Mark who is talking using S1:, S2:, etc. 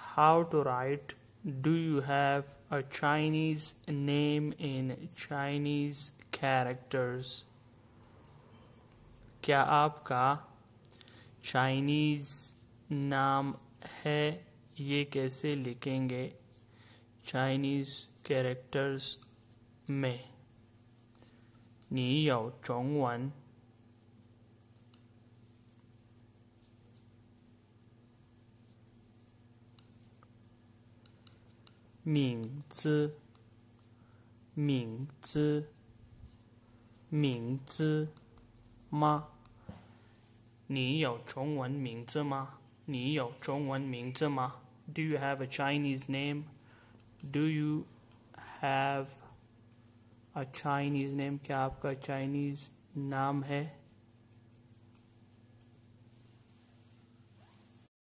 S1: how to write do you have a Chinese name in Chinese characters. क्या आपका Chinese नाम है, ये कैसे लिखेंगे चाइनीज कैरेक्टर्स में. 你有中文名字吗？你有中文名字吗？你有中文名字吗？ Do you have a Chinese name? Do you have a Chinese name? क्या आपका चाइनीज नाम है?